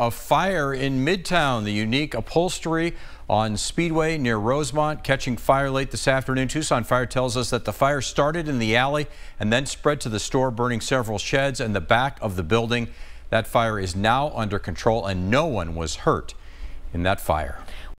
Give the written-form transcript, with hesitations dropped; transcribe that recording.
A fire in Midtown, the unique Upholstery on Speedway near Rosemont, catching fire late this afternoon. Tucson Fire tells us that the fire started in the alley and then spread to the store, burning several sheds and the back of the building. That fire is now under control and no one was hurt in that fire.